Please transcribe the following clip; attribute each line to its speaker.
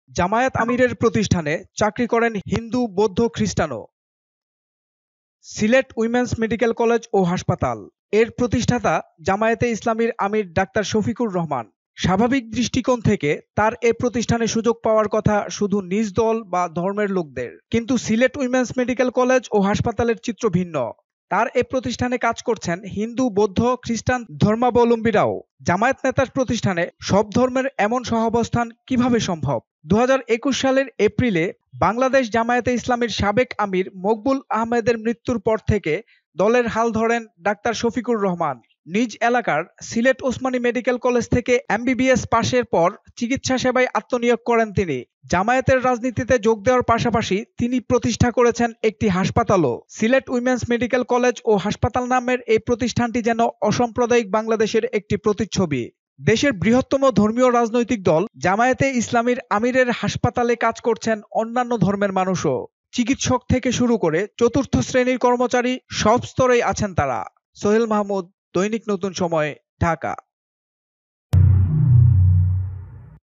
Speaker 1: জামায়াত আমিরের প্রতিষ্ঠানে চাকরি করেন হিন্দু, বৌদ্ধ, খ্রিস্টানও। সিলেট উইমেন্স মেডিকেল কলেজ ও হাসপাতাল এর প্রতিষ্ঠাতা জামায়াতে ইসলামীর আমির ডাক্তার শফিকুর রহমান। স্বাভাবিক দৃষ্টিকোণ থেকে তার এ প্রতিষ্ঠানে সুযোগ পাওয়ার কথা শুধু নিজ দল বা ধর্মের লোকদের, কিন্তু সিলেট উইমেন্স মেডিকেল কলেজ ও হাসপাতালের চিত্র ভিন্ন। তার এ প্রতিষ্ঠানে কাজ করছেন হিন্দু, বৌদ্ধ, খ্রিস্টান ধর্মাবলম্বীরাও। জামায়াত নেতার প্রতিষ্ঠানে সব ধর্মের এমন সহাবস্থান কিভাবে সম্ভব? ২০২১ সালের এপ্রিলে বাংলাদেশ জামায়াতে ইসলামীর সাবেক আমির মকবুল আহমেদের মৃত্যুর পর থেকে দলের হাল ধরেন ডাক্তার শফিকুর রহমান। নিজ এলাকার সিলেট ওসমানী মেডিকেল কলেজ থেকে এমবিবিএস পাশের পর চিকিৎসা সেবায় আত্মনিয়োগ করেন তিনি। জামায়াতের রাজনীতিতে যোগ দেওয়ার পাশাপাশি তিনি প্রতিষ্ঠা করেছেন একটি হাসপাতালও। সিলেট উইমেন্স মেডিকেল কলেজ ও হাসপাতাল নামের এই প্রতিষ্ঠানটি যেন অসাম্প্রদায়িক বাংলাদেশের একটি প্রতিচ্ছবি। দেশের বৃহত্তম ধর্মীয় রাজনৈতিক দল জামায়াতে ইসলামীর আমিরের হাসপাতালে কাজ করছেন অন্যান্য ধর্মের মানুষও। চিকিৎসক থেকে শুরু করে চতুর্থ শ্রেণীর কর্মচারী সব স্তরেই আছেন তারা। সোহেল মাহমুদ, দৈনিক নতুন সময়, ঢাকা।